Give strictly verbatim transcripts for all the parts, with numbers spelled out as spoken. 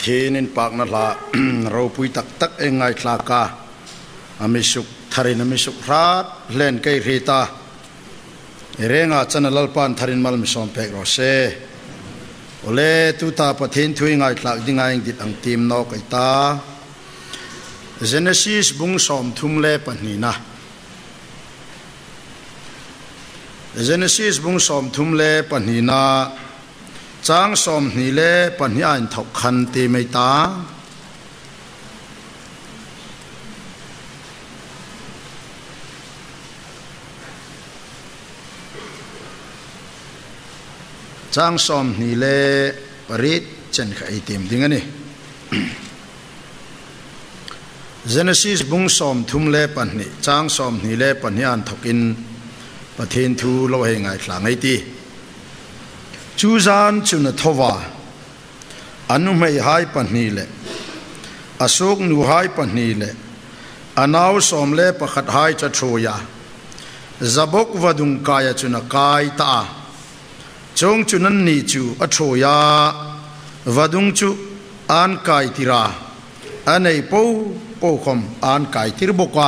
Pathinin pak na la ro pui tak tak engai thlaka amisuk tharin amisuk rat len kai rita erenga chana lalpan tharin mal mi som pek ro se ole tu ta pathin thui ngai thlak dinga ing dit ang tim no kai ta Genesis bung som thum le panina Genesis bung som thum le panina Chang som ni le panya in thok khan ti mai ta Chang som ni le parit chen khai tim ding ani Genesis bung som thum le panni chang som ni le panya an thokin pathin thu lo he ngai thla ngai ti Chu zan chuna thova anu mai hai panni le asok nu hai panni le anaw som le pakhat hai cha thoya zabok vadung kaya chuna kai ta chong chunan ni chu a thoya vadung chu an kai tira anei po po khom an kai tir boka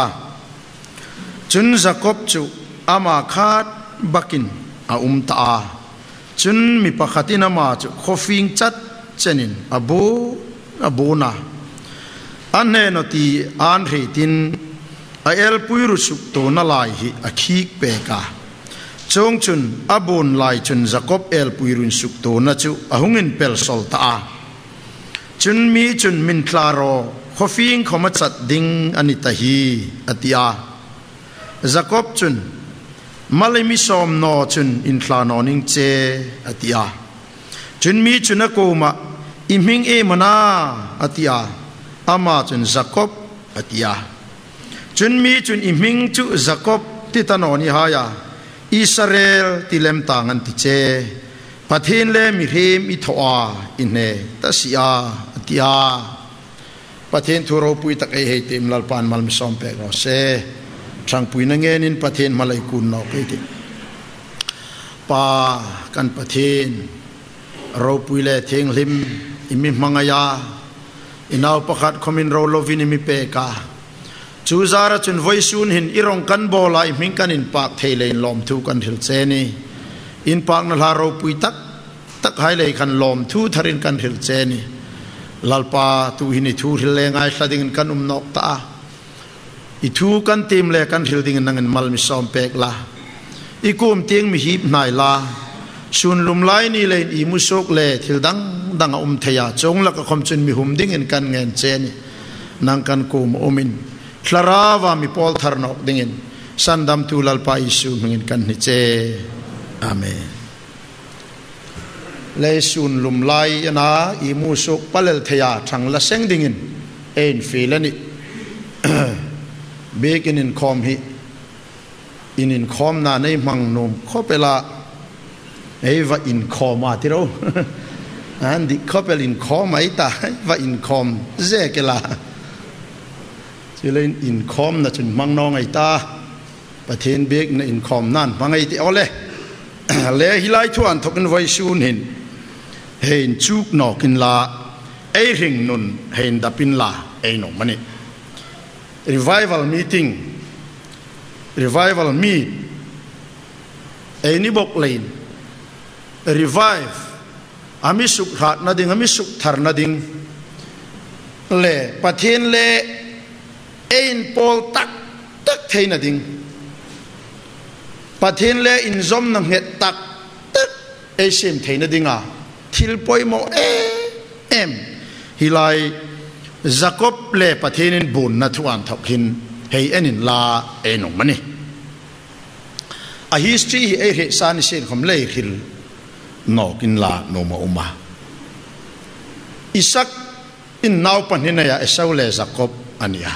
chun zakob chu ama khat bakin a um ta chun mi pakhatina ma chu khofing chat chenin abu abuna anne no ti an ri tin a el puiru suk to na lai hi a khik pe ka chong chun abun lai chun jacob el puirun suk to na chu ahungin pel sol ta chun mi chun min klaro khofing khoma chat ding anita hi atia jacob chun Malimi som no chun in thla no ning che atia chun mi chuna ko ma imhing e mana atia ama chun Jacob atia chun mi chun imhing chu Jacob ti tanoni haya Israel tilem tangan ti che pathin le mi hem i thoa inne tasia atia pathin thuro pui tak e he tim lalpan mal mi som pe ro se Trang pui na ngenin pathin malay kun no kay ti pa kan pathin ro pui le theng lim imi mangaya inaw pakhat komin ro lovin imi peka chu zara chun voisun hin irong kan bola iming kanin pak theilein lom thu kan thil cheni in pak na la ro pui tak tak hai le kan lom thu tharin kan thil cheni lalpa tu hini thu hil le ngai hlading kan um nok ta Itu kan tim le kan hil ding nangan mal mi som pek la ikum tiang mi hip nai la sun lum lai ni le i musok le thil dang dang um thaya chong la ka khom chun mi hum ding en kan ngen chen nang kan kum omin thlarawa mi pol thar nok ding en sandam tu lal pa isu ngin kan ni che amen le sun lum lai na i musok palel thaya thang la seng ding en en filani Begin in com hi in in com na nei mang nom khopela eva in com atiro andi khopel in com ai ta va in com zekela chilen in com na chun mang nong ai ta pathen beg na in com nan mangai ti ole le hilai thuan thokin voi sun hin hein chuk no kin la ei ring nun hein dapin la ei no mani Revival meeting Revival meet Any bok lain Revive Amisuk hat nading Amisuk thar nading Le pathin le Ein pol tak Tak thay nading Pathin le in zom nang het tak Tak E sim thay nading a Thil poi mo e Em Hilai Jacob le pathinin bun na thuan thokin hei enin la enong mani a history e he san sin khom le khil no kin la no ma uma Isaac in naw panhina ya Esau le Jacob ania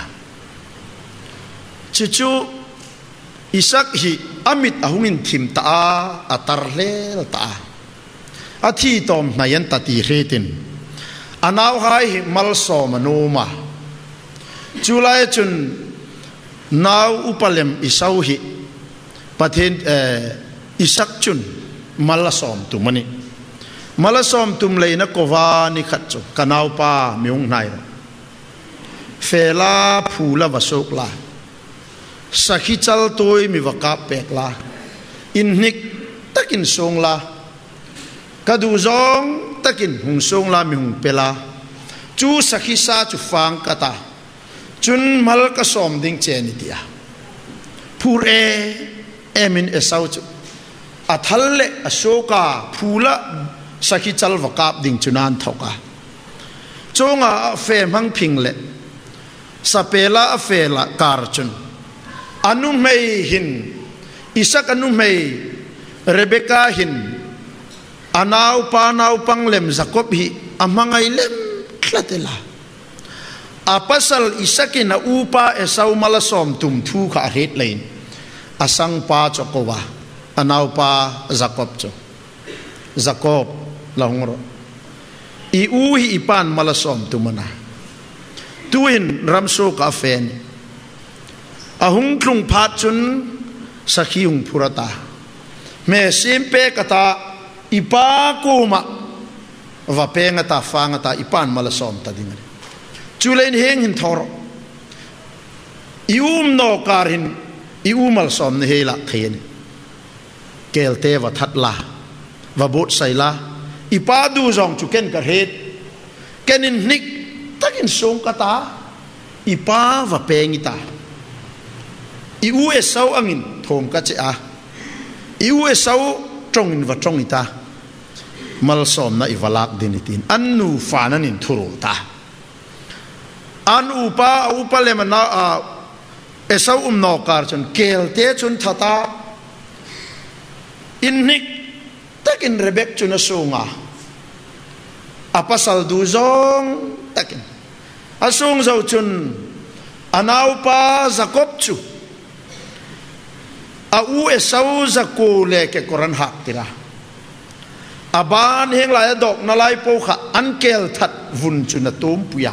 chichu Isaac hi amit ahungin thim ta atar le ta athi tom nayan tati retin Anaw hai mal so manuma Julai chun naw upalem isaw hi pathin Isaac chun malasom tu mani มาละซ้อมตุมเลยนะกวานิขัดจุกันเอาป้ามีองไหนเฟลาผูละวสุกลาสักขิจัลตัวมีวกาเป็กลาอินนิกตักินทรงลากระดูจงตักินหงทรงลามีหงเปลาจูสักขิซาจูฟังกตาจุนมัลกสอมดิ้งเจนิตยาผู้เอเอมินเอสาวจูอัทเลอโศกาผู้ละสักขิจัลวกาดิ้งจุนันทกาจงอาเฟมังพิงเลสเปลาเฟลาการจุนอนุเมหินอิสักอนุเมเรเบคาหินอานาวปานาวปังเลมจักบฮีอามังไอเลมคลาเตลาอาปัสลอิสักินอูปาเอสาวมาลสอมตุมทูขาเฮตเลนอาสังปาจกวาอานาวปาจักบจจักบลองรอีอูฮีอีปานมาลสอมตุมนาตุอินรัมโซกาเฟนอาหุงคลุงพัดจุนสักขีหุงพุรตาเมสิมเปกตาอีปากูมาว่าเปงตาฟังตาอีปานมาลสอมตาดิมันจุเลนเฮงหินทอร์อีอุมโนการหินอีอุมมาลสอมเนเฮลักเทนเกลเตวทัดลาว่าบุตรไซลาอีปาดูจองจุเกนกระเฮดเกนินนิกตักินสงกตาอีปาว่าเปงตาอีอูเอสาวอังินโถมกัจเจอาอีอูเอสาวตรงอินว่าตรงอิตามัลสอมนะอิวลักดินิตินอันนูฟานันินทุรุตาอันอุปาอุปเลมันนาเอสาวอุมนอการจนเกลเตจนทัตาอินนิกตักินเรเบกจนสูงอ่ะอาปัสลดูจงตักินอาสูงเจ้าจนอันอุปาจักบจูอาอูเอสาวจะกูเล่เกกรันหักติระอาบานเฮงลายดอกนาลายโปขะอันเกลทัดวุนจุนตุมปุยา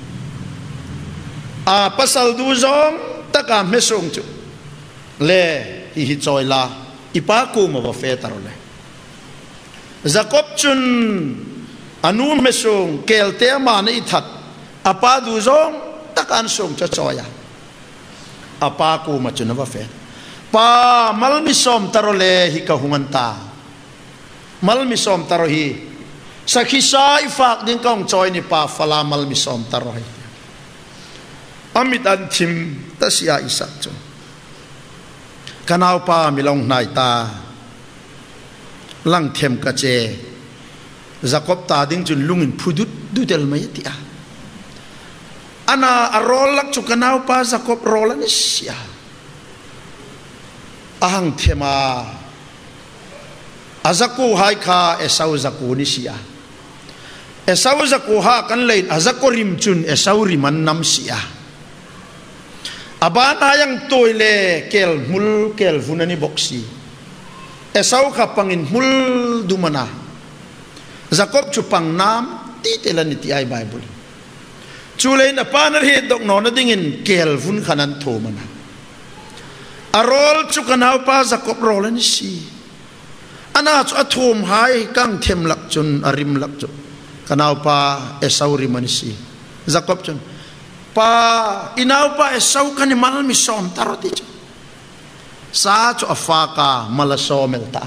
อาปัสลดูจงตะกามเมสงจูเล่ฮิฮิจอยลาอีปากูมาว่าเฟตารเลยจะกบจุนอนุเมสงเกลเตมาในทัดอาปาดูจงตะการสงจะจอยาอาปากูมาจุนว่าเฟตปามัลมิสอมตารเลฮิกะหุงันตามัลมิสอมตารฮีสักขิสายฝากดิ้งกองจอยนี่ปาฟลามัลมิสอมตารฮีอามิดอันทิมตัสยาอิสักจงกันเอาปามิลองนายตาลังเทมกะเจจักบตาดิ้งจุนลุงินพุดุดดูเดลไม่ยติอาอันน่ะอารอลักจุกันเอาปาจักบรอลันิสยาอังเทมาอาจักูไฮคาเอสาวจักูนิสยาเอสาวจักูฮากันเลยอาจักูริมจุนเอสาวริมันน้ำเสียอาบานอายังตัวเล่เกลมุลเกลฟุนันิบ็อกซีเอสาวขับปังอินมุลดูมานาจักบจุปังน้ำตีเตลันิติไอไบเบิลจูเลนอปานเรดดอกนอนดิ่งินเกลฟุนขันันโทมานาอารอลจุกันเอาปาจักบรอลนิสีอันนั้นอัตุมหายกังเทมลักจุนอาริมลักจุนกันเอาปาเอสาวริมันิสีจักบจุนปาอินเอาปาเอสาวกันมัลมิสอมตารติจุซาจุอฟากามัลสอมเอลตา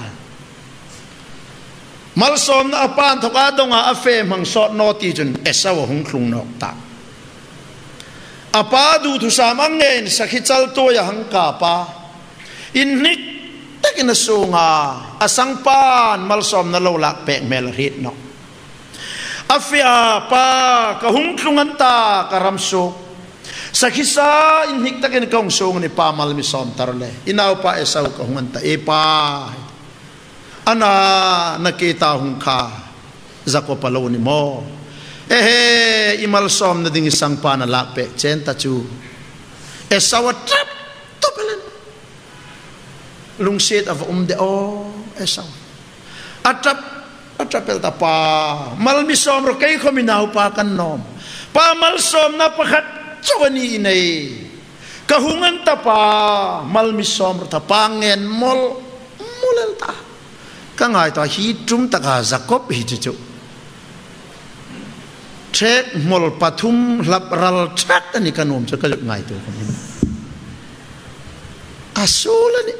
มัลสอมนะปานทุกอาดงอาเฟมังสอดโนติจุนเอสาวหงคลุงนอกตาอาปาดูทุสามังเงินสักฮิจัลตัวยหังกาปาอินนิกตักินสูงอาอสังปานมัลสอมนโลลักเปกเมลริดนกอาฟิอาปากะหุงคลุงันตากะรำสุกสักฮิซาอินนิกตักินกงสูงนี่ปามัลมิสอมตารเลอินเอาปาเอสาวกะหุงันตาเอปาอันน่ะนักเกตาหุงคาจักวปะโลนิโมเอเฮอิมัลสอมนดิ่งสังปานะลักเปกเจนตาจูเอสาวทรัพตบเลนลุงเสียดอวอุมเดโอเอสาวอัตรับอัตรับเปลตาปามัลมิสอมรกเกยขมินาวปากันนอมปามัลสอมนับขัดจวนีอินัยกะหุงันตาปามัลมิสอมรตาปาเงินมอลมุลเลตาก็ง่ายต่อฮีจุ่มตะกาจักบฮิจิจุเช็คมลปฐุมลับรัลเช็คอันนี้ขนมจะก็ง่ายตัวคนนี้อาสูลนี่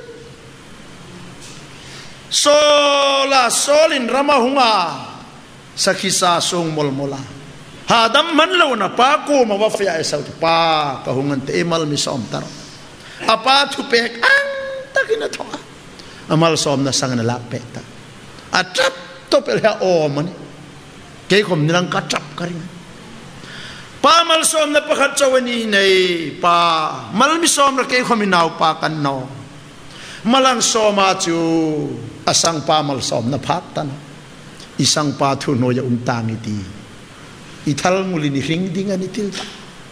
โซลาโซลินรามาหุงาสักฮิซาทรงมลมลาหาดำมันเลวนะป้ากูมาว่าเฟียไอสาวที่ป้าก็หุงันเตะมัลมิสอมตารอาป้าทุเปกอังตะกินนะท้ออามัลสอมนะสังนลักเปกตาอาจับตัวเปล่าโอมันเกี่ยคมนิรังกัดจับกันป้ามัลสอมนะประคัตเจ้าวันนี้ในป้ามัลมิสอมระเกี่ยคมมินาวป้ากันนอมัลังสอมาจูอาสังป้ามัลสอมนะพักตันอีสังป้าทุนโนยอุมตางิตีอีทัลมุลินิริงดิ้งอันนี้ทิลตา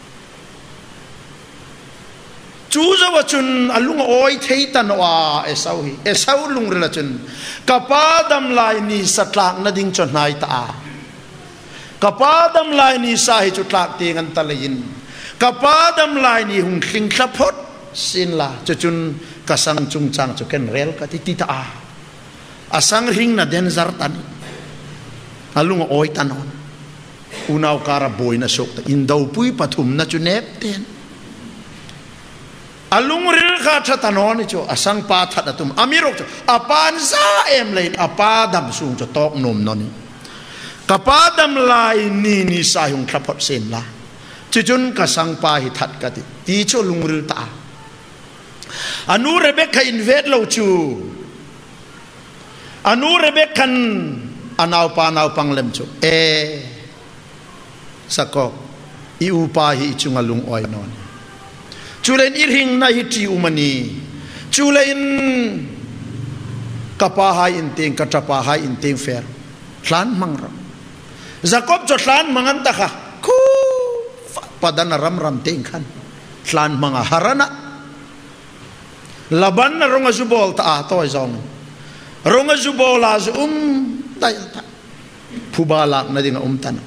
จูจ้าจุนอลุงโอยเทตันว่าเอสาวฮีเอสาวลุงเรลจุนกับป้าดำลายนี่สัตว์นัดดิ้งจนนายตากับป้าดำลายนี่สาเหตุจุดหลักเตียงตะเลยินกับป้าดำลายนี่หุงคิงขับพดสินละจุจุนกสังจุงจังจุกันเรลกติติตาอาสังริงนัดเดนซาร์ตันอลุงโอยตันอนอุณาวการบอยนะสุกตอินดาวปุยปฐุมนะจุเนปเตนอลุงริลขาทัตนอนิจูอสังปาทัตตุมอามิรกจูอปานซาเอ็มเลยอปาดัมซุงจูตอกนมนอนิกับปาดัมลายนี่นี่สายงขับพดเซนละจุจุนกับสังปาหิทัดกติตีโชลุงริลตาอนุเรเบคอินเวดโลจูอนุเรเบคันอนาวปานาวปังเลมจูเอสักก็อิอุปาหิจุงลุงอ้อยนอนจูเลนอิริงนาฮิติอุมันีจูเลนกับปาหายอินเตงกับจับปาหายอินเตงเฟร์หลานมังรำสักก็จุดหลานมังันตะค่ะคูปัดานรำรำเตงขันหลานมังหาระนะลับันนรงจุบอลตาตัวจองรงจุบอลอาจอุมได้ผู้บาลักนั่นเองอุมตัน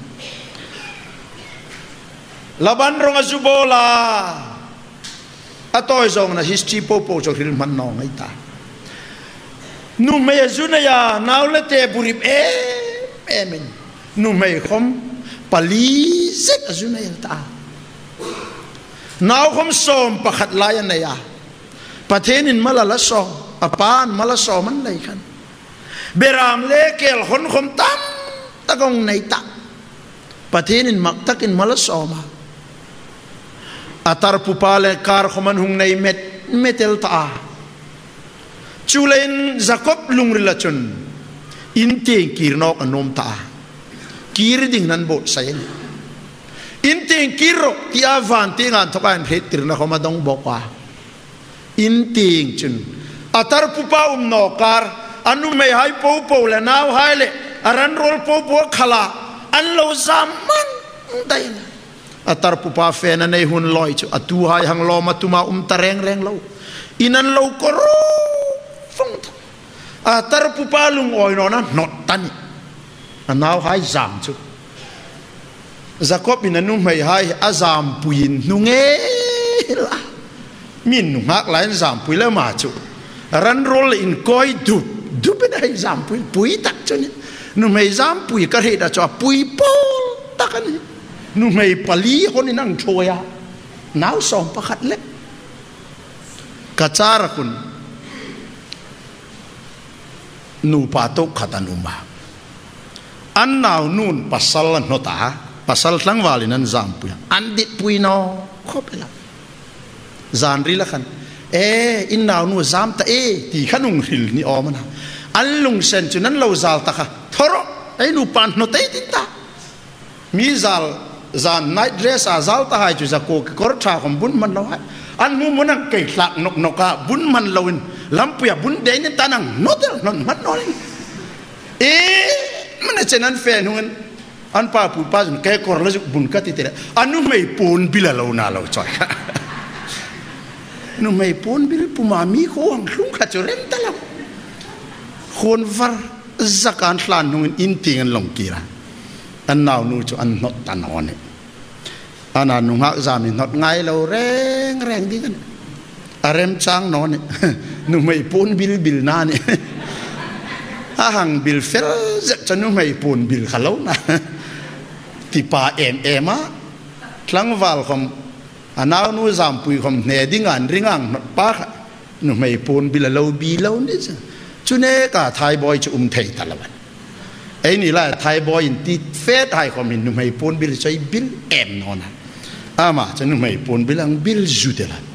laban ronga zubola atoy zong na history po po jo hil man no ngai ta nu me zuna ya naulete burip e emen nu me khom pali zet azuna ya ta naw khom som pakhat layan na ya pathenin malala so apan mala so man lai khan beram le kel hon khom tam tagong nei ta pathenin mak takin mala so ma atar pupale kar khoman hung nei met metel ta chulen jacob lungrilachun inte kirnok anom ta kir ding nan bo sayen inte kirok ti avan tingan thokan hetir na khomadong bokwa inte chun atar pupa um no kar anu me hai po po le naw hai le aran rol po po khala an lo zaman dai atar pupa fena nei hun loi chu atu hai hang lo matuma um tareng reng lo inan lo koro phong atar pupa lung oi no na not tani anaw hai zam chu jacob inanu mai hai azam puin nunge la min nu hak lain zam pui la ma chu ran rol in koi du du pe dai zam pui pui tak chu ni nu mai zam pui ka he da chu pui pol takan nu mai pali honi nang choya naw som pakhat le kachara kun nu patok khatanuma an naw nun pasal nota pasal tlang walinan zam puya andit puino khopela zanri la khan e in naw nu zam ta e ti khanung ril ni omana an lung sen chu nan lo zal ta kha thoro ai nu pan no te tin ta mi zal zan night dress a zal ta hai chu za ko kor tha khom bun man lo hai an mu munang kai thlak nok noka bun man loin lampuya bun de ni tanang notel non man no e man chenan fe nun an pa pu pa jun ke kor la bun ka ti te anu mei pun bila lo na lo choi nu mei pun bil pu ma mi khong lung kha chu rem ta la khon var zakan hlan nun in ting an long kira an naw nu chu an not tan on ana nu ha zamin not ngai lo reng reng di kan arem chang no ne nu mei pun bil bil na ne อาหังบิลเฟลจะนุ่มไม่ปูนบิลขลุ่นนะที่ป่าเอ็มเอ็มะครั้งวัลคมอันนั้นนู้จามปุยคมเนดิ้งอันริงังป้านุ่มไม่ปูนบิลเลวบิลเลวนี่จ้ะจุนเอกาไทยบอยจะอุ้มเทยตลอดไอ้นี่แหละไทยบอยอินที่เฟสไทยคมนุ่มไม่ปูนบิลใช้บิลเอ็มนอนอามาจะนุ่มไม่ปูนบิลอังบิลจุดเดละ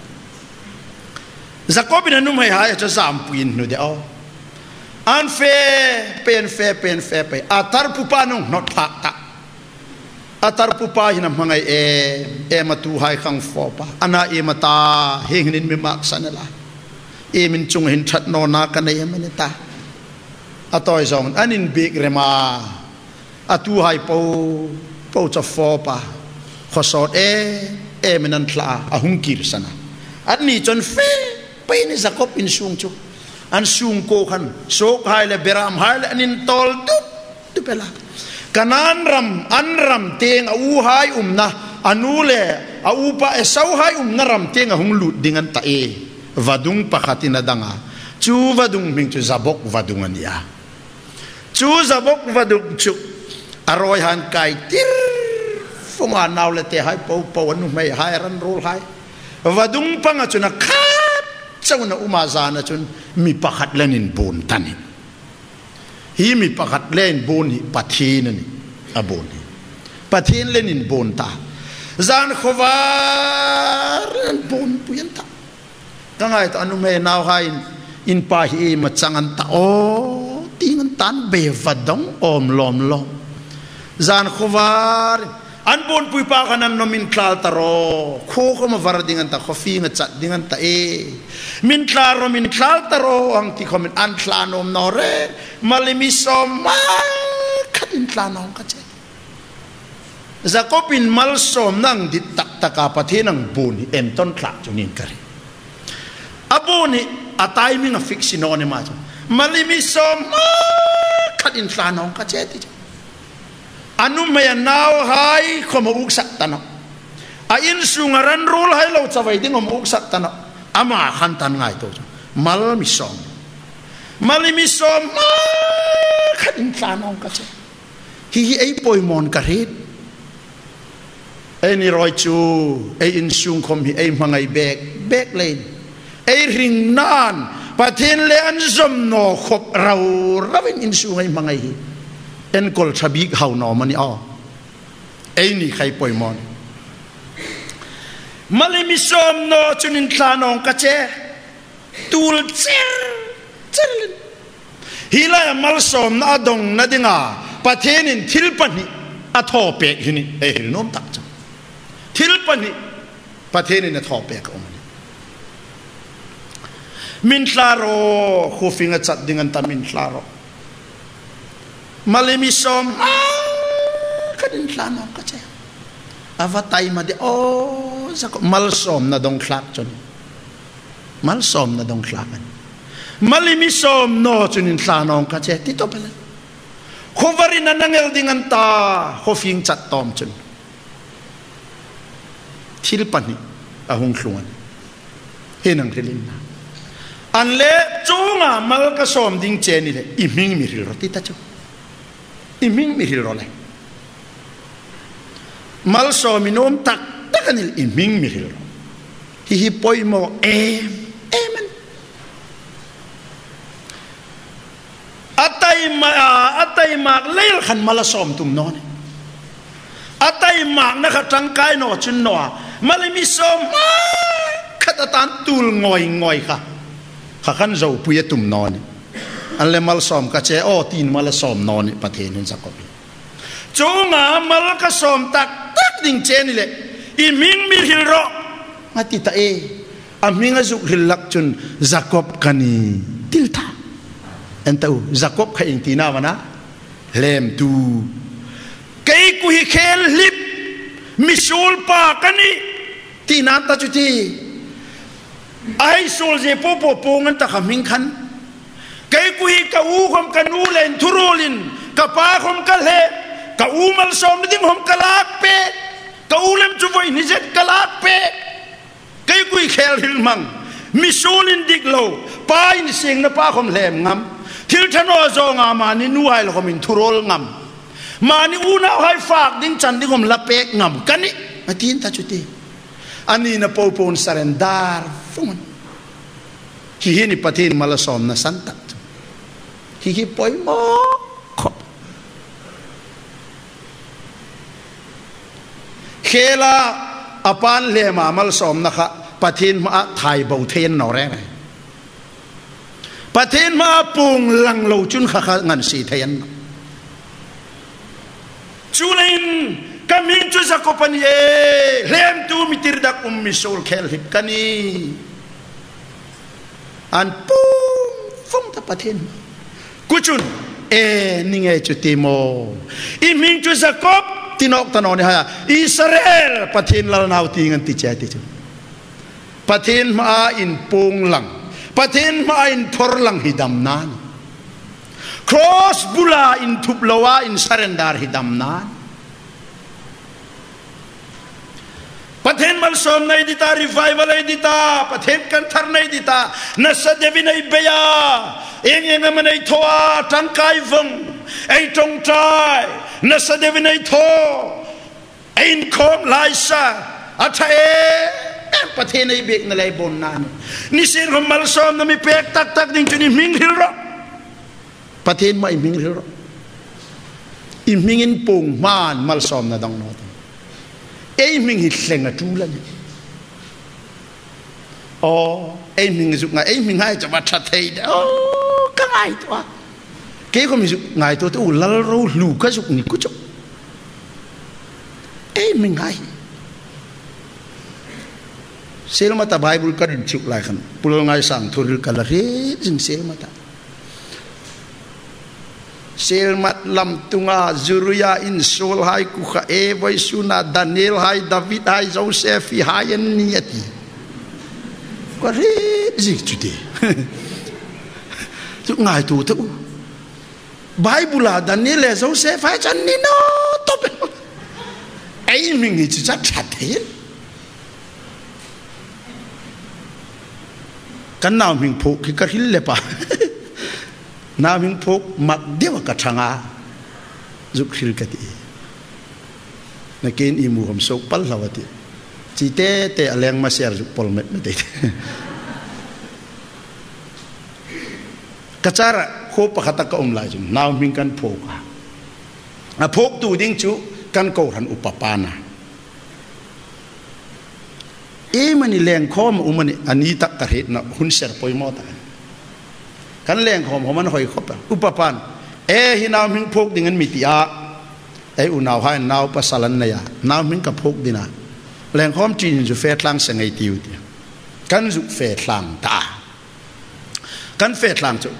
สักก็เป็นนุ่มไม่หายจะจามปุยนู่นเดียวอันเฟเป็นเฟเป็นเฟไปอาตาร์ปุปานุนอตพักตาอาตาร์ปุปาหินมังไอเอเอมาตูไฮขังฟอปะอันน่าเอมาตาเฮงนินมิมักสันละเอมินจงหินชัดโนนากันเอมันตาอาต่อยสองอันนินบิกเรมาอาตูไฮปูปูจะฟอปะขอสอดเอเอมันนันทลาอาหุงกิรสนะอันนี้จนเฟไปนี่สักก็เป็นช่วงจุอันสูงโกขันโศกหายเลยเบรามหายเลยอันนินตอลดุบดุบเปล่ากันอันรำอันรำเตียงอูหายอุ้มนะอันูเล่อูปะเอสาวหายอุ้มนะรำเตียงหงลุดดิ่งันตาเอวัดุงปะขัตินาดังอ่ะจูวัดุงมิงจูจับกวัดุงอันนี้อ่ะจูจับกวัดุงจูอร่อยหันไก่ติรฟงอันเอาเลยเตะหายปูปูอันนู้นไม่หายรันโรลหายวัดุงปังอ่ะจูนักขาดเจ้าหน้าอุมาจานะจูนมีปะขัดเลนินบูนตันนี่ฮีมีปะขัดเลนบูนนี่ปะทีนนี่อาบูนนี่ปะทีนเลนินบูนตาจานขวานบูนปุยันตาตั้งไงตอนนู้นไม่น่าให้อินปาฮีมาจังอันตาโอ้ตีงันตันเบวัดงอมลอมลอมจานขวานอันบนปุยปากันนั้นนมินคลาตารอโคก็มาฟาร์ดิ้งอันตาขฟีงัดจัดดิ้งอันตาเอมินคลารอมินคลาตารออังที่เขามินอันคลานอมนอเรมาลิมิสอมมาขัดินคลานองกัจเจจะก็เป็นมัลสอมนั่งดิตักตะกาปะเทนังบุญเอ็มต้นคลาจุนินกันอาบุญอาตายมิงฟิกซินอนมาจ้ะมาลิมิสอมมาขัดินคลานองกัจเจติอันนู้นไม่น่าให้ขโมอุกสัตตนะอาอินสุงารันรูลให้เราจะไปดิ้งขโมอุกสัตตนะอามาขันตันง่ายตัวมัลมิสอมมัลมิสอมมาขันตานองกัจเจฮีไอปอยมอนกระเฮ็ดไอนี่รอยจูไออินสุงคมฮีไอมังไอเบกเบกเลนไอริงนานประเทศเลอันซอมโนขบเราเราเป็นอินสุงไอมังไอเอ็นกอลชาบิกเฮาหนอมันนี่อ๋อไอ้นี่ใครปล่อยมอนมาเลมิสอมโนจุนินทานองกัจเจตูลเซลเซลฮิลายมาลสอมนาดงนาดิงาประเทศนินทิลปันนี่อัทอเปกฮินี่เอ้ยน้อมตักจังทิลปันนี่ประเทศนินอัทอเปกอมันมินทลาโรคูฟิงจัดดิงันตามินทลาโรมาเลมิสอมขัดินคลานองกัจเจอาวตัยมาดิโอ้สักมัลสอมนาดงคลากจนมัลสอมนาดงคลากันมาเลมิสอมโนจุนินคลานองกัจเจติโตเปล่าขวารินันนังเอลดิงันตาขฟิงจัดตอมจนทิลปันนี่อาหงขลวนเฮนังเทลินนาอันเล่จูงามัลกสอมดิงเจนี่เลยอิมิงมิริลรติตาจูอิมิงมิริลโรเลมัลสอมินอมตักตักันอิมิงมิริลโรฮิฮิปอยโมเอมเอมันอัตไยมาอัตไยมากเลลขันมัลสอมตุมนอนอัตไยมากนะครับจังกายนอจุนนอมาเลมิสอมขัดตันตูลงอยงอยค่ะข้าขันเจ้าปุยตุมนอนอันเลมัลสอมกัจเจโอตีนมัลสอมนอนประเทศนั้นสักคนจงอามัลกสอมตักตักดิ่งเจนี่เลยอิมิงมิริลโรมาติตาเออามิงอาจุฮิลลักจุนจักอบกันีติลตาเอ็นตูจักอบขยิงตีนาวนะเลมตูเกย์กุฮิเคลลิบมิสูลปากันีตีนาตาจุตีไอสูลเจโปโปโปงันตะขมิงขันเกย์กุฮิกะอูคมกันอูเลนทุรูลินกะปาคมกะเลกะอูมัลสอมดิ่งคมกะลากเปกะอูเลมจุไว้นิเจตกะลากเปเกย์กุฮิเคลฮิลมังมิสูลินดิกโลปาอินเสียงนะปาคมเลมงำทิลชโนโซงามานี่นูไฮลคมินทุโรลงำมานี่อูน่าให้ฝากดิ้งจันดิ้งผมละเป็กงำกันนี่มาทีนตาจุตีอันนี้นะปูปูนสเรนดาร์ฟุมันฮิฮินี่ปะทีนมาละสอมนะสันตัดฮิฮิปอยมอกเคลาอปานเลมามาละสอมนะคะปะทีนมาไทยเบาเทนนอแรงปะเทนมาปุงลังโลจุนขะงันสีเทียนจูลินกามิงจุสกปันเยเลมตูมิติรดักอุมมิโซลเคลฮิบกันีอันปุงฟงตะปะเทนกุจุนเอนิงเอจุติโมอิมิงจุสกปตินอกตะนอนี่ฮะอิสราเอลปะเทนลานาวติงันติเจติจุปะเทนมาอินปุงลังปะเทนมาอินทอร์ลังฮิดัมนานครอสบุลาอินทุบลาวาอินสเรนดาร์ฮิดัมนานปะเทนมัลสอมในดิตารีไฟวัลในดิตาปะเทนกันทาร์ในดิตานัสเดวินัยเบียเองเองมันในทัวทังไกฟงไอตรงใจนัสเดวินัยทัวไออินคอมไลซ่าอัฐเอประเทศในเบกนั่นเลยบนนั้นนี่เสียงของมัลซอมนั่นมีเปกตักตักดิ่งจนมิงฮิลล์ประเทศไม่มิงฮิลล์อิมิงินปุ่งมานมัลซอมนั่นดังโน้ตเอ้มิงฮิตเซงจูลันโอ้เอ้มิงสุกไงเอ้มิงให้จะมาชัดเจนโอ้ก็ไงตัวเกี่ยวกับมิสุกไงตัวตัวลาลูลูกก็สุกนี่กุจเอ้มิงให้เซลมาตาไบเบิลกันชุกหลายขันปุโรงัยสั่งทุริลกันละเรจิงเซลมาตาเซลมาลำตุงาจูรุยาอินโซลไฮคุขเอไวสุนาดานิเอลไฮดาวิดไฮโจเซฟีไฮยันนียตีก็เรจิจุดเดจุง่ายตัวเถอะไบเบิลดานิเอลโจเซฟไฮจันนีโนตบไอ้มิงจิจัดชัดเห็นกันน้ำมิงพุกก็หิลเล็บปะน้ำมิงพุกมักเดียวกับช่างอาจุกหิลกันดีนักเรียนอิมูผมสุกปัลลาวติจีเตเตอเลียงมาเสียจุกปอลเม็ดไม่ได้กระจาระโคปะขัตกะอมลายจุนน้ำมิงกันพุกอ่ะพุกตูดิ้งจุกันโกหันอุปปานะเอ้มันนี่แรงข้อมอุมันนี่อันนี้ตักกระเหตุนะหุ่นเสียปอยมอตันกันแรงข้อมของมันหอยคบอุปปานเอ้หินาวมิงพกดิ่งเงินมิติอาไอ้อุนาวให้นาวปัสสลันเนียนาวมิงกับพกดินะแรงข้อมจีนจะเฟตลังเสงไอติวตีกันจุเฟตลังตากันเฟตลังจุ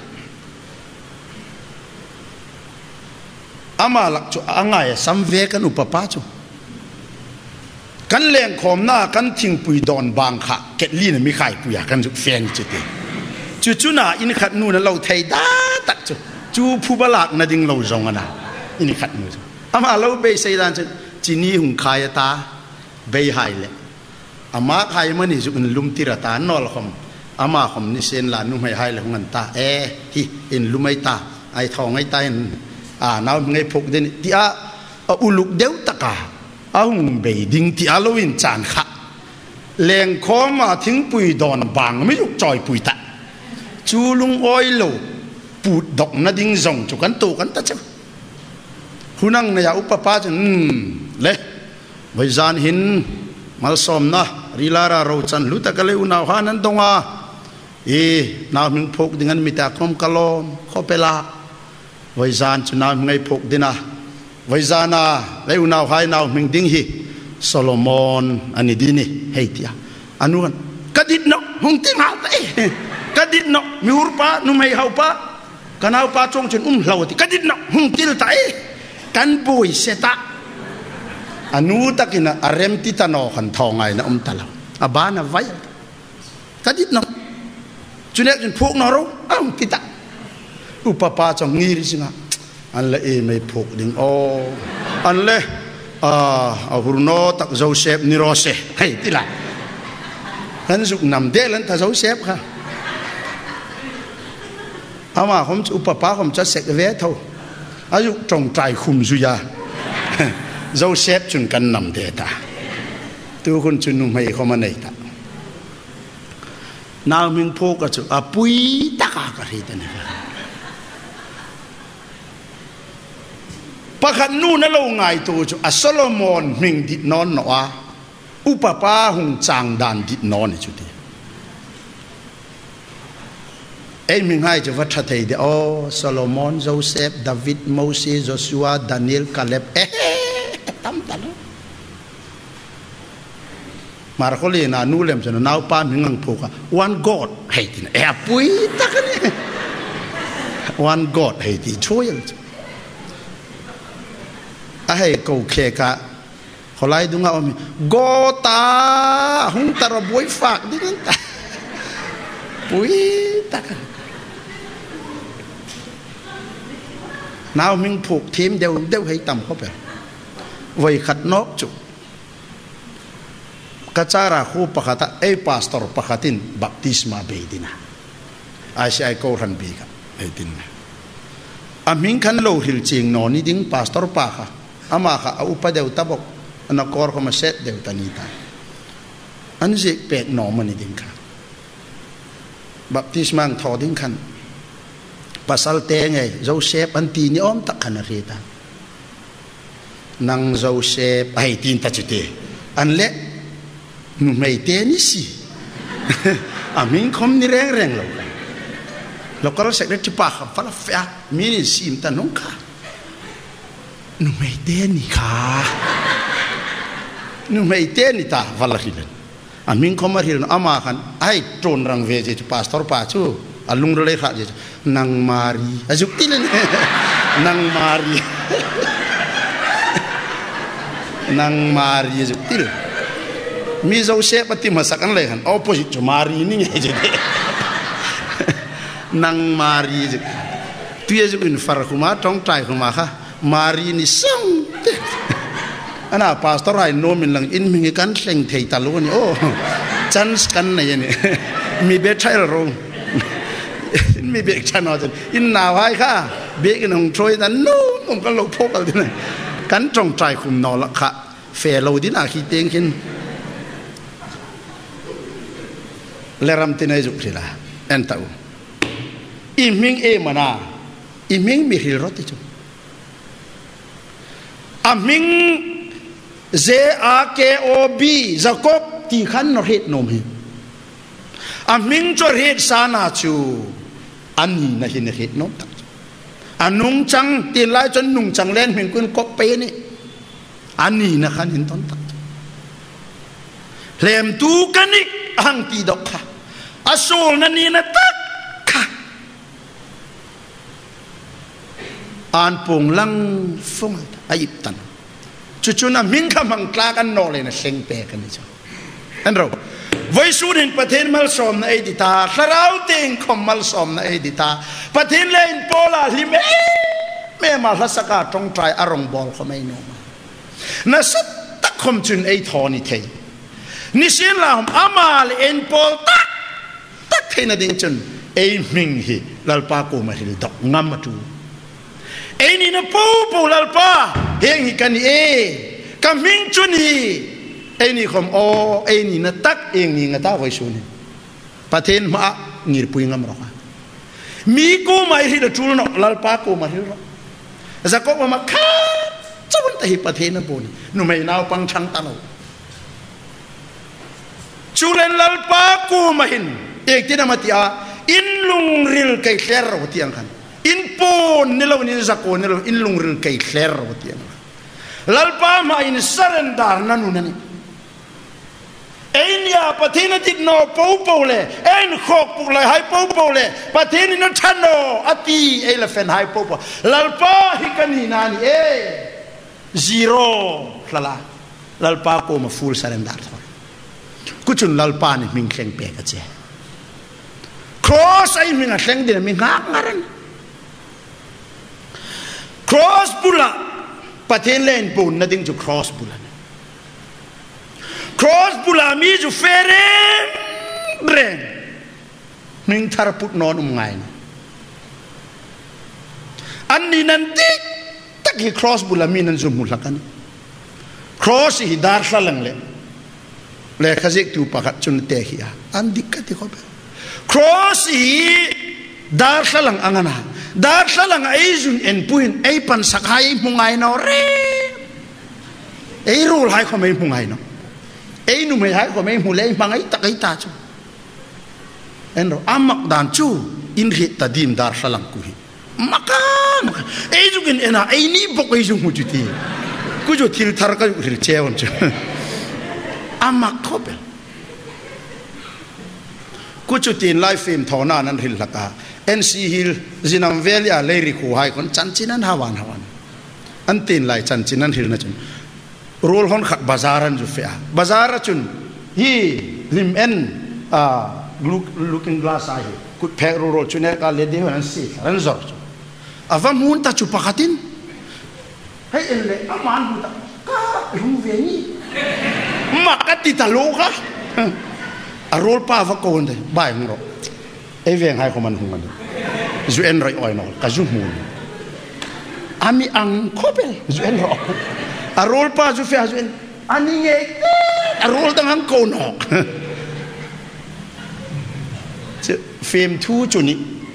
อามาลักจุอ่างไงสัมเวกันอุปปาจุกันแรงขอมหน้ากันทิ้งปุยดอนบางขะเกลีนไม่ขายปุยกันจุแฟนจุดเดีจูจูน่ะอินขัดนู่นเราไทยด้าตัดจูจูผู้บลักน่ะดิ่งเราจงกันนะอินขัดนู่นอามาเราเบย์ใส่ด้านจุจีนี่หุ่นขายตาเบย์หายเลยอามาขายมันนี่จุนลุมติระตานอลคอมอามาคอมนี่เซนลานุ่มให้หายเลยหุ่นตาเอ๊ะฮิอินลุมไอตาไอทองไอตาอินอ่าน้าไงพกเดนที่อาอุลุกเดวตะกาอาหุ่นเบย์ดิ่งที่อาโลวินจานขะแรงคอมาทิ้งปุยดอนบางไม่ยุกจอยปุยตะจูลุงออยโลปูดดอกนาดิ่งส่งจุกันโตกันตะเจ้าหุ่นังเนี่ยอุปปาจันเล่ไว้จานหินมาสอมนะรีลาราเราจันลุตะกะเลอุนาวหานันตงอาเอนามิงพกdenganมิตาคมกะลอมขอเปลาไว้จานจุนามิงไงพกดินะไว้จานาเลอุนาวหายนาวมิงดิ่งฮีโซโลมอนอันนี้ดีนี่เฮียที่อันนู้นกระดิษเนาะหงติงหาเต้กระดิษเนาะมีหัวป้านุ่มให้เขาป้ากันเอาป้าจงจนอุ้มเหล่าที่กระดิษเนาะหงติลไตกันบุยเสตะอนุตะกินะอารมติตานอขันทองไงนะอมตะลาอาบานะไว้กระดิษเนาะจุดนี้จนพวกนรกอ้าวติตะอุปปาจงงีริสิงะอันละเอไม่พวกดิ่งโออันละอ่าอาหุโนตักโจเซฟนิโรเซให้ติละกันสุกนำเดลันตาโจเซฟค่ะอามาผมอุปปาผมจะเสกเวทเท่าอายุตรงใจคุมสุยาโจเซฟจุนกันนำเดตาตัวคนจุนนุ่มให้เขามาในตานามิงพกจุอาปุยตากากระเฮ็ดนะปะขันนู่นนั่นเราไงตัวจุอาโซโลมอนมิงดินอนหนออุปปาหงจางดานดินอนจุดีเอ็มิงให้จุวัชเทเดโอโซโลมอนโจเซฟดาวิดโมเสสโจชัวดานิเอลคาเลบเอ๊ะตั้มตลอดมาร์โคลีนานูเลมจนนาวป้ามิงังพูกะ one god ให้ดินเอ๊ะปุยตะกันเนี่ย one god ให้ดิช่วยเลยไอ้กูเคกะเขาไล่ดูงาอมีโกตาหุ่นตาระบวยฝากดิกันตาปุยตะกันนาวมิงผูกทีมเดียวเดียวให้ต่ำเข้าไปไว้ขัดนกจุกระจาระคู่ปะขัดไอ้พาสตอร์ปะขัดินบัพติสมาเบดินะไอ้เสียกูรันบีกันเบดินอามิงขันโลหิลจิงนอนี่ดิ้งพาสตอร์ปะขัดอามาค่ะอุปเดวตาบอกอันนักกอร์เขามาเซตเดวตานีตาอันนี้เป็ดหนอมันนี่ดิ้งค่ะบัพติสมังทอดิ้งขันภาษาเตงไงโจเซฟอันตีนี่อ้อมตักขันอะไรตานังโจเซฟไอ้ตีนตัดจุดเตอันเละนุ่มไอ้เตนี่สิอามิงคมนี่แรงแรงเราเราก็รู้สึกได้จุปะครับฟัลเฟียมีนี่สิมตาน้องค่ะนุ่มไอ้เตนี่ค่ะนุ่มไอ้เตนี่ตาฟัลฮิลอามิงคมมาฮิลอามาขันไอ้โจนรังเวจิพาสตอร์ปาชูอาลุงเราเลยขาดจินางมารีอาจุกติลเนี่ยนางมารีนางมารีอาจุกติลมีโจเซฟปฏิมาสักอันเลยขัน opposite จูมารีนี่ไงจินางมารีจิตัวยังจุกินฟาร์คุมาต้องใจคุมาค่ะมารีนี่ส่งอันน่ะพาสตอร์ไอ้โนมินหลังอินมิงกันเซ็งเทยตาลุนี่โอ้จันส์กันนะยันนี่มีเบทใช่หรือมีเบกชนะจนอินนาวให้ค่ะเบกนงช่วยนั้นนู้นผมก็ลงพกเอาดินะกันจงใจคุมนอละค่ะเฟลเราดินาคิดเองขึ้นเลรำตินายจุกสิละเอ็นตาอูอิมิงเอมานาอิมิงมีฮิลรติจุอามิงเซอาเคโอบีจะกบที่ขันนอเหตุนมหิอามิงจอเหตุสานาจูอันนี้นะเห็นเหตุน้องตักอันนุ่งจังตีไล่จนนุ่งจังเล่นเห็นคุณกบเปนี่อันนี้นะขันเห็นต้นตักเล่มตูกันนี่อังตีดอกค่ะอสูรนั่นนี่นะตักค่ะอ่านปงลังฟงอายิบตันจู่ๆนะมิงขมังกลากันนอเลยนะเซ็งเปกันนี่จ้ะอันเราวัยรุ่นประเทศมัลสอมในเอดิตาคราวติงคอมมัลสอมในเอดิตาประเทศเลนโปลาลิเมแม่มาลัสกาตรงใจอารมณ์บอลเขาไม่โนมานั่นสัตตะคมจุนไอทอนี่เทนิสินลาหมอามาลเอ็นโปลตักตักเทนดิ่งจุนไอมิงฮีลัลปาโกมาฮิลดอกงามมาดูไอนี่นะปูปูลัลปาเฮงฮิกันเอกัมิงจุนีไอ้นี่คมโอไอ้นี่นะตักเองนี่งาตาไว้ชนี่ประเทศมาหนีปุยงามรอกมีกูมาฮิลจูนลัลปากูมาฮิลจะก็มาข้าจะวันที่ประเทศนั้นปุ่นนุ่มไม่นาวปังชังตาโนจูเลนลัลปากูมาหินเอกที่นำมาที่อาอินลุงริลไก่เคลร์วัติยังกันอินปูนนี่เรานี่จะกูนี่เราอินลุงริลไก่เคลร์วัติยังลัลปามาอินเซเรนดาร์นั่นนู่นนี่เอ็นยาประเทศนั้นติดโนปูปูเลยเอ็นขอกปูเลยให้ปูปูเลยประเทศนี้นั่นชันโนอตีเอลเฟนให้ปูปูลัลปาฮิกันนี่นานี่เอ zero ละละลัลปาโกมา full surrender กุจุนลัลปานี่มิงเข่งเปกเจ cross ไอ้มิงเข่งเดียมิงหักงารัน cross บุละประเทศเลนปูนนั่นดิ้งจู cross บุละcross บุลามีจูเฟรนเรนมิงทารพุทนอนอุ้มไงนะอันนี้นั่นติ๊กตักฮีครอสบุลามีนันจุมุลกันครอสฮีดาร์สลังเลยเลขเจกตูปะกัดจุนเตฮีอันดิกติเขาเป็นครอสฮีดาร์สลังอังนะดาร์สลังไอจุนเอ็นปุยนไอปันสักไฮมุงไงนอเรไอรูลไฮเขาไม่มุงไงนอไอนุ่มไฮเขาไม่มุงเลยมังไอตักไอตาจูเอ็นเราอามักดานจูอินริตดิมดาร์สลังกุฮีmaka maka eh juga enak eh ini pokoknya semua cuti ku jo til thar ka ril chewon chu amak khopel ku chu tin live film thona nan ril laka nc hill zinam velia leiri khu hai kon chanchinan hawan hawan an tin lai chanchinan hil na chun rol hon khat bazaran ju fe bazar chun hi lim en a looking glass ai ku phe rol chun ka le de han si ran zor avam munta chupakatin hey ele aman munta ka ruveni makati taloka arol pa va konde bai ngro e veng hai ko man hungan zu en rai oi no ka zu mun ami ang khopel zu en ro arol pa zu fe zu en ani nge arol tang ang ko no film tu chuni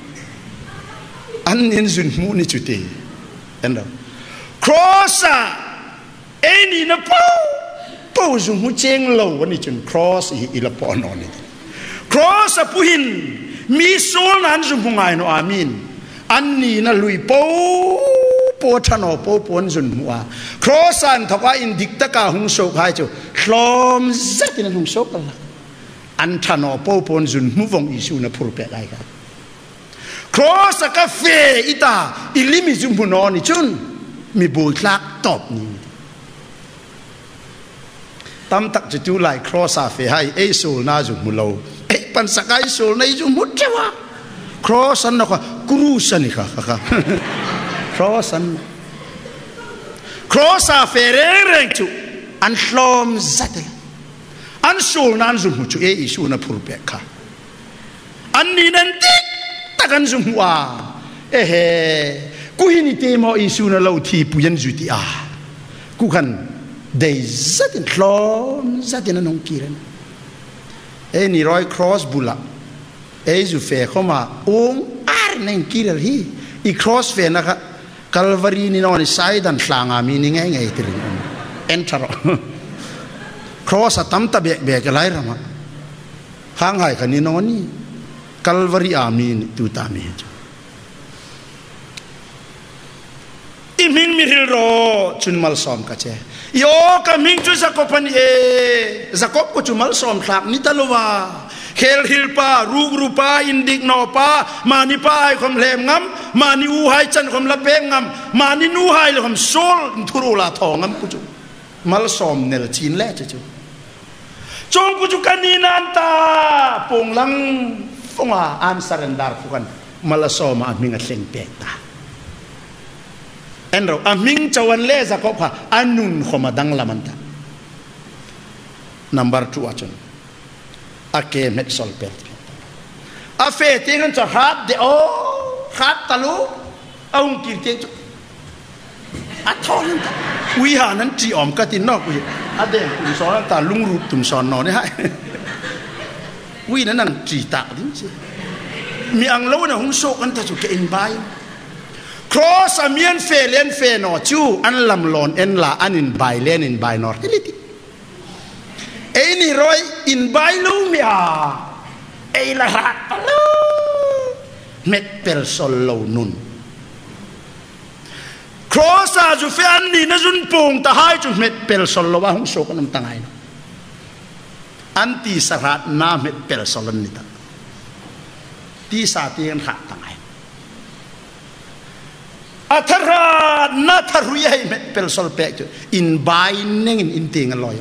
an nin zun mu ni chute enda crossa eni na pau pau zun mu cheng lo ni chun cross hi ila po no ni crossa puhin mi sol nan zun mu ngai no amin an ni na lui po po thano po pon zun mu a crossa an thwa in dikta ka hung so khai chu hlom zatin hung so ka an thano po pon zun mu vong isu na phur pe lai ka cross a cafe ita ilimi zumbuno ni chun mi boi tlak top ni tam tak chu lai cross a fe hai e sol na zumulo e pan sakai sol nei zum mutwa cross an na cruise ni kha kha cross an cross a fe reng chu an hlom zatel an sol nan zum chu e isu na phurpe kha an ni nan tik kan semua eh ku hini temo isu na lau ti puyan zuti ah ku kan dei zatin hlom zatin anong kiran eh ni roi cross bula eh zu fe khoma ong ar neng kiral hi I cross fe na Calvary ni no ni saidan hlanga mi ni ngai ngai tirin entaro cross atam ta be be ka lai rama hang hai kan ni no ni Calvary amin tu ta mi iming miril ro chun mal som ka che yo ka ming chu zakopan e zakop ko chu mal som thak ni talowa khel hilpa rug rupa indik no pa mani pa ai khom lem ngam mani u hai chan khom la pe ngam mani nu hai le khom sol thuru la thongam ku chu mal som nel chin le chu chong ku chu kaninan ta pong lang fonga an surrender fukan malasoma minga leng pekta enro aming chawan le zakop ha anun khomadang lamanta number two achon ake met sol pet a fe tingan cha hat de o hat talu aung kirte chu a thon wi ha nan ti om ka tin nok wi a de kum so ta lung ru tum son no ne hai wi nan nan ti ta din chi mi ang lo na hung so kan ta chu ke in bai cross amian fe len fe no chu an lam lon en la an in bai len in bai nor tiliti ei ni roi in bai lu mi a ei la rat lu met pel sol lo nun cross a ju fe an ni na jun pong ta hai chu met pel sol lo wa hung so kan tam tangai anti sarat na met pel sol ni ta ti sa ti an kha tangai athara na tharu ye met pel sol pe chu in bai neng in ting aloy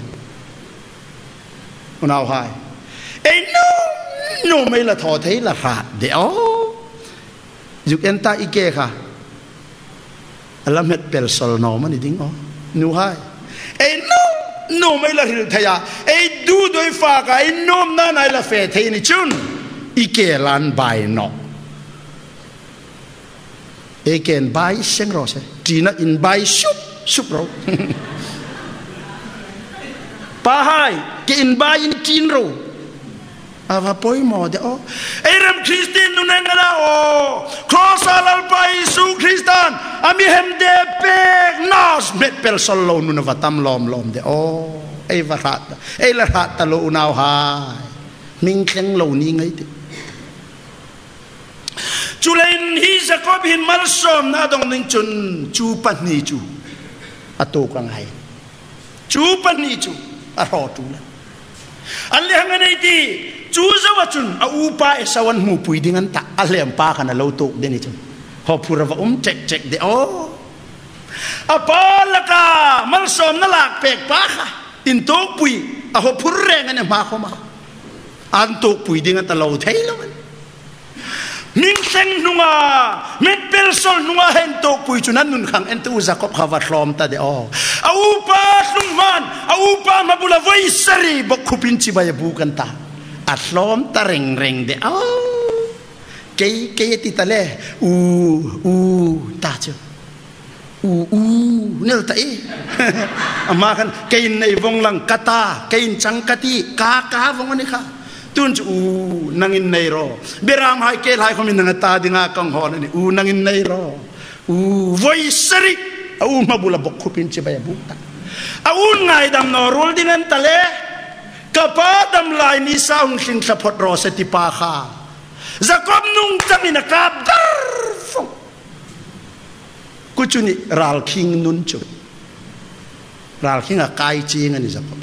now hai ei no no mai la tho thei la kha de o juk enta ike kha alam met pel sol no man ding o nu hai ei no no mai la hil thaya ei du doi fa ka ei nom na nai la fe thei ni chun ike lan bai no เอเกนใบเสียงรอใช่จีน่าอินใบชุบชุบเราป้าให้กินใบอินจีนเราอาว่าป่วยหมอเดอเอรัมคริสเตียนนุนังกันโอครอสอาลไปสู่คริสเตียนอามีเฮมเดเปกนัสเมตเปลสโลนุนวัตัมลอมลอมเดอเอวารัตเอลารัตตะโลนาวหายมิงเคงโลนี้ไงดิจุเลนฮิสกอบหินมัลซอมนาดงนิงจุนจูปันนีจูอโตกังไฮจูปันนีจูอรอตูละอันเลี้ยงกันไอ้ที่จูสวัจุนอาอุปาเอสวันมูปุยดิ้งอันตะอันเลี้ยงปากันนะเราโตเดนิจูพอพูดว่าอุ้มเจ็กเจ็กเดออาปาละกามัลซอมนั่นหลักเป็กปาค่ะอินโตปุยอาพอพูดแรงกันเนี่ยมาเข้ามาอันโตปุยดิ้งอันตะเราเทแล้วมันมิงเซงนุงาเมตเปลโซลนุงาเห็นโตปุยจุนันนุนขังเอ็นตูจักขวัดลอมตาเดออาอุปาสุงมันอาอุปามาบุลาไวสรีบกุปินจิบายบุกันตาอัดลอมตาเร่งเร่งเดอเกยเกยติตาเลอูอูตาเจอูอูเนลตาเออามากันเกยในวงลังกตาเกยจังกติกากาวงนี้ค่ะตุนจูนังอินในรอเบรามหายเกลหายเขามีนังตาดิงากังหอนี่อูนังอินในรออูวอยสริอูมาบุลบกขุปินเจบายบุตาอูไงดำนอรูลดินันตะเลกับป้าดำลายนิสาอุนสิงสะพดรอสติปาคาจะกบนุ่งจังอินกับดาร์ฟงกุจุนี่รัลคิงนุนจูรัลคิงอะไกจีงันนี่จะกบ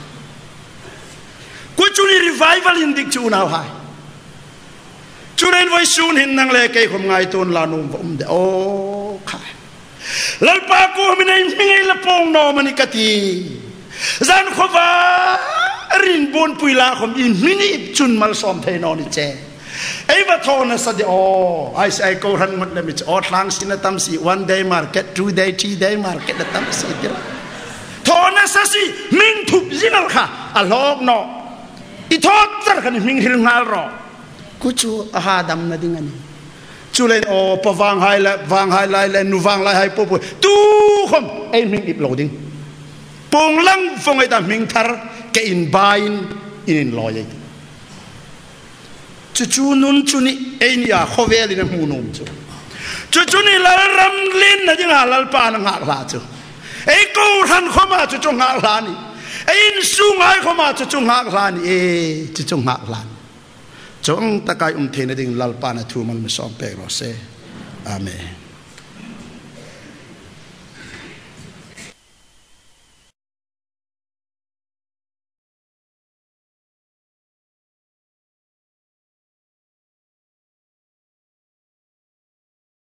กุจุนี่รีไววัลอินดิกจูนาวไฮจูเรนไวซูนหินนังเลกเกยขมไงตัวลานุมผมเดโอขายลัลปากูมินัยมิงไอละปงโนมันนิกตีจันขวารินบุญปุยลาขมอินมินิจุนมัลซอมเทนอนิเจไอ้บัดทอนะสัดโอไอซ์ไอโกรันหมดเลยมิจอดลังสินะตั้มสิ one day market two day three day market นะตั้มสิเดียวทอนะสัสิมิงทุบจินัลค่ะอัลลอฮ์เนาะอีทอดจัดกันมิงฮิลงาลรอกุจูอาหาดำนะดิ้งอันนี้จูเลนโอปะวางไฮละวางไฮไลเลนนูวางไลไฮปุ๊บตูคมไอ้มิงอิบโหลดิ้งปงลังฟงไอ้ตามิงทาร์เกอินบายน์อินลอยจูจูนุนจูนี่ไอ้นี่อะขวเวลินหูนุ่มจูจูจูนี่ลาลำลินนะดิ้งอะลาลปานังหักลาจูไอ้กูทันเข้ามาจูจงหักลานี่ไอ้อินสูงไอ้เข้ามาจูจงหักลานี่เอจูจงหักลาจงตะกายอุมเทนดิ่งลาลปานะทูมันไม่สอมเปรโรเซอาเมน